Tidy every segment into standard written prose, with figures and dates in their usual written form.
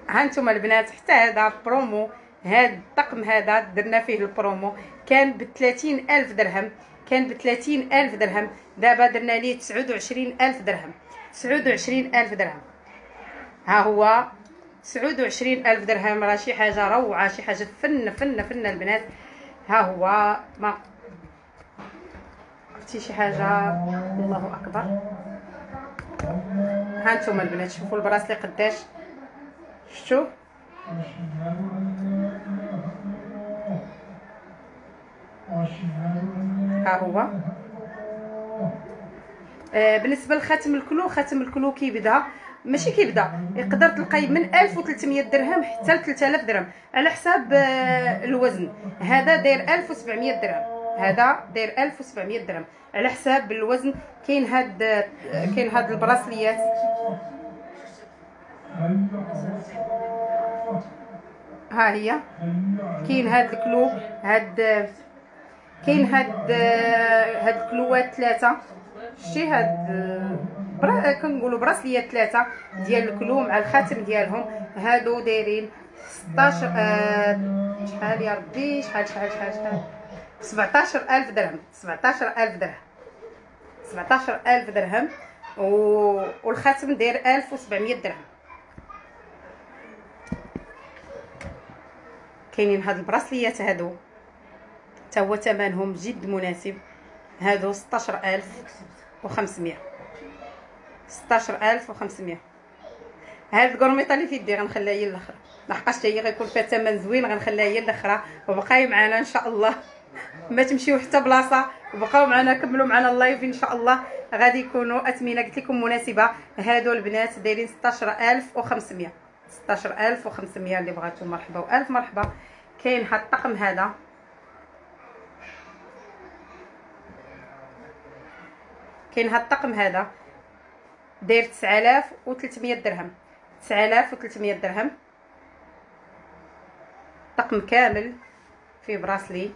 ها انتم البنات حتى هذا برومو. هذا الطقم هذا درنا فيه البرومو كان ب 30,000 درهم، كان ب 30,000 درهم. دابا درنا ليه 29,000 درهم. 29,000 درهم ها هو. 29,000 درهم راه شي حاجه روعه، شي حاجه فن فن فن البنات. ها هو ما عرفتي شي حاجه. الله اكبر. ها انتم البنات شوفوا البراسلي قداش. شفتوا ها هو. بالنسبه لخاتم الكلو، خاتم الكلو كيبدا ماشي كيبدا، يقدر تلقاي من 1300 درهم حتى ل 3000 درهم على حساب الوزن. هذا داير 1700 درهم، هذا داير 1700 درهم على حساب الوزن. كاين هاد البراسليات. ها هي. كاين هاد الكلو، كاين هاد الكلوات ثلاثه. شتي هاد كنقولوا براسليات ثلاثه ديال الكلو مع الخاتم ديالهم. هادو دايرين 16 شحال يا ربي، شحال 17,000 درهم. 17,000 درهم. 17,000 درهم. والخاتم داير 1700 درهم. كاينين هاد البراسليات هادو تا هو ثمنهم جد مناسب. هادو 16,500. 16,500. هاد الكرميطه اللي في يدي غنخليها هي الاخرى، لحقاش هي غيكون فيها ثمن زوين. غنخليها هي الاخرى. وبقاي معنا ان شاء الله، ما تمشيو حتى بلاصه، وبقاو معنا كملوا معنا اللايف ان شاء الله. غادي يكونوا اثمنه قلت لكم مناسبه. هادو البنات دايرين 16,500. 16,500 اللي بغاتو مرحبا والف مرحبا. كاين هاد الطقم هذا، كاين هاد الطقم هذا داير 9,300 درهم. 9,300 درهم. طقم كامل فيه براسلي.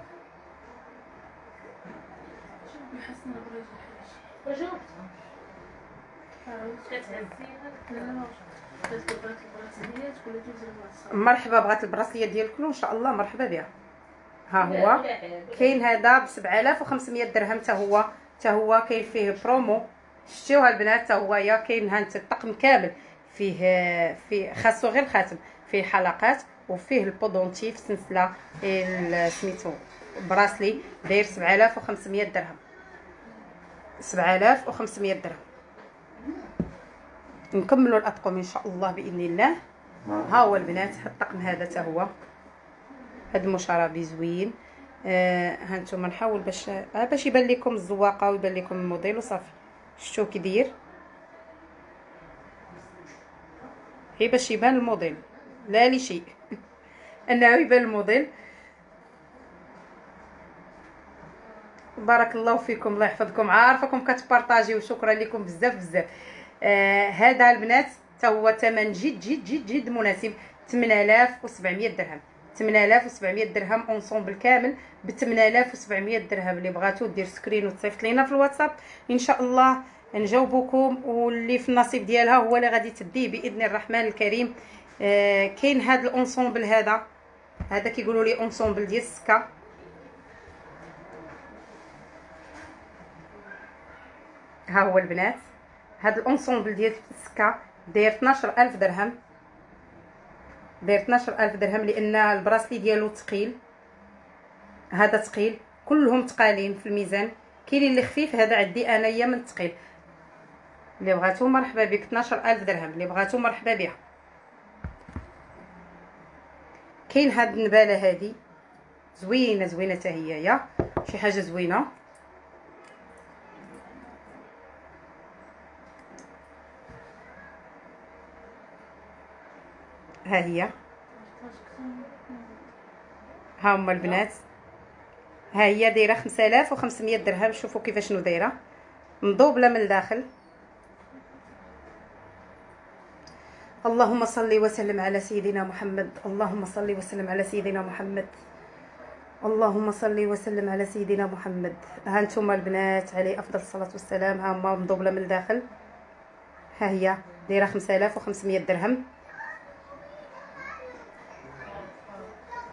مرحبا بغات البراسليه ديال الكلو ان شاء الله مرحبا بها. ها هو كاين هذا ب 7,500 درهم. تا هو كاين فيه برومو. شتيوها البنات. تا هو يا كاين هانت الطقم كامل فيه خاصو غير الخاتم، فيه حلقات وفيه البودونتيف سلسله سميتو براسلي داير 7,500 درهم. 7,500 درهم. نكملوا الاطقم ان شاء الله باذن الله. ها هو البنات هاد الطقم هذا تا هو. هاد المشربي زوين. ها نتوما نحاول باش يبان لكم الزواقه ويبان لكم الموديل وصافي. شتو كي داير هي باش يبان الموديل لا لي شيء انه يبان الموديل. بارك الله فيكم، الله يحفظكم. عارفكم كتبارطاجيو، وشكرا لكم بزاف بزاف. هذا البنات تا هو ثمن جد جد جد جد مناسب. 8,700 درهم. 8,700 درهم اونصومبل كامل ب 8,700 درهم. اللي بغاتو دير سكرين وتصيفط لينا في الواتساب ان شاء الله نجاوبكم، واللي في النصيب ديالها هو اللي غادي تديه باذن الرحمن الكريم. كاين هذا الاونصومبل هذا كيقولوا لي اونصومبل ديال السكا. ها هو البنات هذا الاونصومبل ديال السكا داير 12,000 درهم. داير 12,000 درهم لان البراسلي ديالو ثقيل. هذا ثقيل، كلهم ثقالين في الميزان. كاين اللي خفيف، هذا عندي انايا من الثقيل. اللي بغاتو مرحبا بك. 12,000 درهم اللي بغاتو مرحبا بها. كاين هاد النباله هذه زوينه زوينه حتى هي يا شي حاجه زوينه. ها هي. ها هما البنات. ها هي دايره 5,500 درهم. شوفوا كيفاش دايره مضوبله من الداخل. اللهم صل وسلم على سيدنا محمد. اللهم صل وسلم على سيدنا محمد. اللهم صل وسلم على سيدنا محمد. ها انتم البنات عليه افضل الصلاه والسلام. ها هما مضوبله من الداخل. ها هي دايره 5,500 درهم.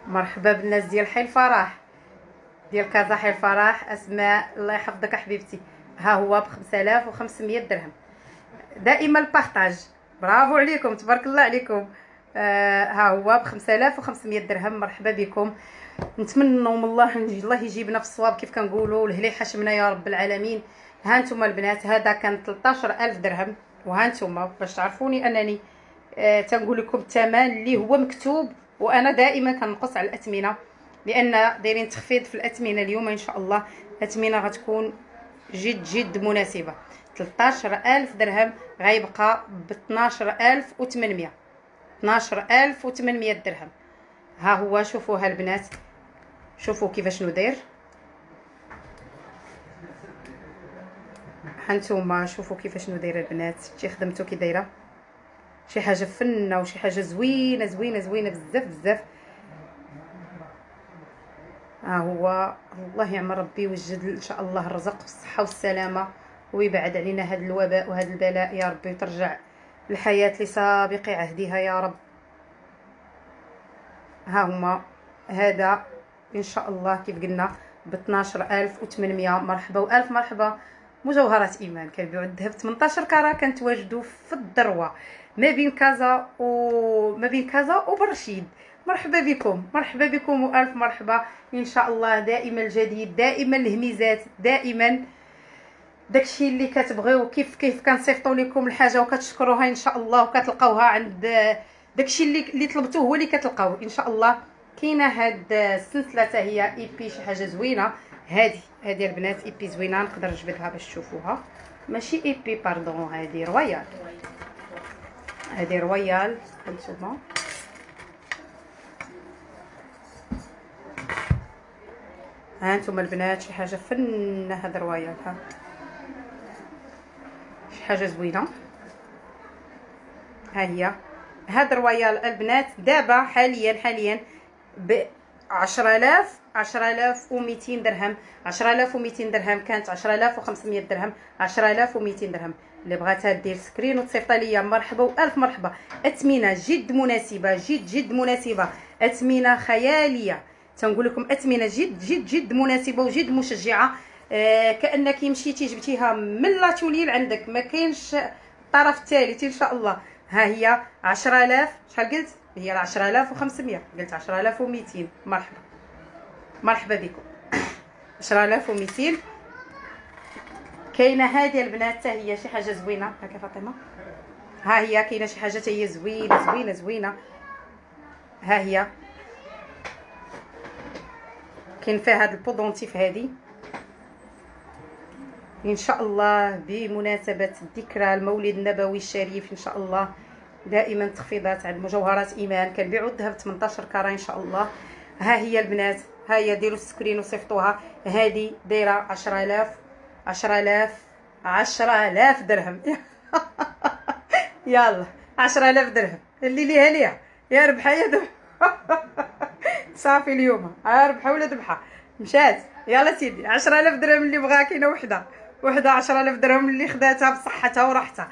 مرحبا بالناس ديال حي الفرح، ديال كازا حي الفرح. اسماء الله يحفظك حبيبتي. ها هو ب 5500 درهم. دائما البارطاج، برافو عليكم تبارك الله عليكم. ها هو ب 5500 درهم. مرحبا بكم. نتمنوا من الله يجيبنا في الصواب كيف كنقولوا، الهلي حشمنا يا رب العالمين. ها انتم البنات، هذا كان 13000 درهم. وها انتم باش تعرفوني انني تنقول لكم الثمن اللي هو مكتوب، وانا دائما كنقص على الاثمنه لان دايرين تخفيض في الاثمنه اليوم ان شاء الله. الاثمنه غتكون جد مناسبه. 13000 درهم غيبقى ب 12800. 12800 درهم. ها هو شوفوها البنات، شوفوا كيفاش ندير. هانتوما شوفوا كيفاش ندير البنات. شي خدمتو كي دايره، شي حاجه فنه وشي حاجه زوينه زوينه زوينه بزاف بزاف. ها هو الله يعمر ربي ويوجد ان شاء الله الرزق والصحه والسلامه، ويبعد علينا هذا الوباء وهذا البلاء يا ربي، وترجع الحياه لسابق عهدها يا رب. ها هما هذا ان شاء الله كيف قلنا ب 12800. مرحبا والف مرحبا. مجوهرات ايمان كنبيعوا الذهب 18 كاره، كنتواجدوا في الذروه ما بين كازا وبرشيد. مرحبا بكم، مرحبا بكم والف مرحبا. ان شاء الله دائما الجديد، دائما الهميزات، دائما داكشي اللي كتبغيو. كيف كنصيفطوا لكم الحاجه وكتشكروها ان شاء الله وكتلقاوها عند داكشي اللي طلبتوه هو اللي كتلقاوه ان شاء الله. كاينه هاد السلسله حتى هي ايبي، شي حاجه زوينه. هذه البنات ايبي زوينه، نقدر نجبدها باش تشوفوها. ماشي ايبي باردون، هذه رويال. هذه رويال هانتوما. هانتوما البنات شي حاجه فنه. هذا رويال، ها شي حاجه زوينه. ها هي هذا رويال البنات دابا حاليا ب 10200 درهم. 10200 درهم كانت 10500 درهم، 10200 درهم. اللي بغاتها دير سكرين وتصيفط ليا مرحبا والف مرحبا. اثمنه جد مناسبه، جد مناسبه، اثمنه خياليه. تنقول لكم اثمنه جد مناسبه وجد مشجعه. كانك مشيتي جبتيها من لاتوليل عندك، ما كاينش الطرف الثالث ان شاء الله. ها هي 10000. شحال قلت؟ هي 10500. قلت 10200. مرحبا بكم. 10200. كاينه هذه البنات حتى هي شي حاجه زوينه. هكا فاطمه، ها هي كاينه شي حاجه حتى هي زوينه. ها هي كاين فيها هذا البودونتيف هذه ان شاء الله بمناسبه ذكرى المولد النبوي الشريف. ان شاء الله دائما تخفيضات عند مجوهرات ايمان. كنبيعوا الذهب 18 كاره ان شاء الله. ها هي البنات، ها هي ديروا السكرين وصيفطوها. هذه دايره 10000 درهم. يلا 10000 درهم اللي ليها ليها يا ربحه يا ذبحه. صافي اليوم ربحه ولا ذبحه مشات. يلا سيدي 10000 درهم اللي بغاها. كاينه وحده 10000 درهم اللي خداتها بصحتها وراحتها،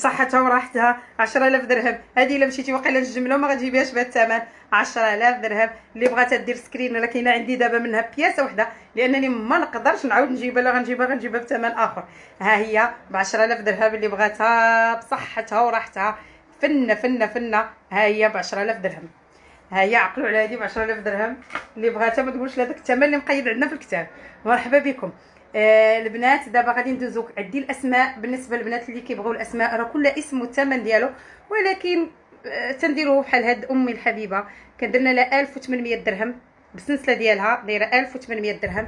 10000 درهم. هذه الا مشيتي واقيلا الجمله وما غتجيبيهاش بهذا الثمن. 10000 درهم. اللي بغاتها دير سكرين، ولا كاينه عندي دابا منها بياسه وحده لانني ما نقدرش نعاود نجيبها. لا غنجيبها بثمن اخر. ها هي ب 10000 درهم اللي بغاتها بصحتها وراحتها. فنه. ها هي ب 10000 درهم. ها هي عقلوا على هذه ب 10000 درهم. اللي بغاتها ما تقولش لهذاك الثمن اللي مقيد عندنا في الكتاب. مرحبا بكم. البنات دابا غادي ندوزو عندي الاسماء. بالنسبه للبنات اللي كيبغيو الاسماء راه كل اسم والثمن ديالو، ولكن تنديروه بحال هاد امي الحبيبه كندير لها 1800 درهم بالسلسله ديالها، دايره 1800 درهم.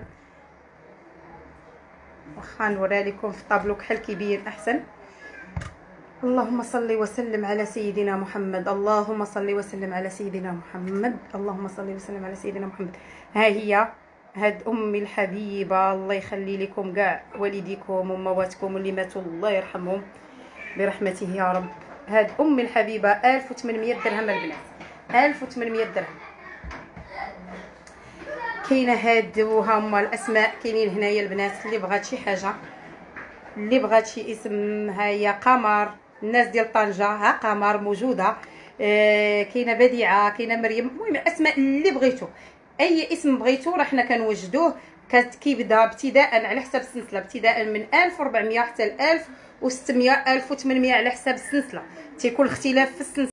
واخا نوريها لكم في الطابلو كحل كيبين احسن. اللهم صل وسلم على سيدنا محمد. اللهم صل وسلم على سيدنا محمد. اللهم صل وسلم على سيدنا محمد. ها هي هاد امي الحبيبه، الله يخلي لكم كاع والديكم ومواتكم اللي ماتوا الله يرحمهم برحمته يا رب. هاد امي الحبيبه 1800 درهم البنات، 1800 درهم. كاينه هاد هما الاسماء كاينين هنايا البنات. اللي بغات شي حاجه، اللي بغات شي اسم، ها هي قمر. الناس ديال طنجه ها قمر موجوده. كاينه بديعه، كاينه مريم، المهم الاسماء اللي بغيتو، اي اسم بغيتو راه حنا كنوجدوه. كيبدا ابتداء على حسب السلسله، ابتداء من 1400 حتى ل 1600 1800 على حسب السلسله، تيكون الاختلاف في السلسله.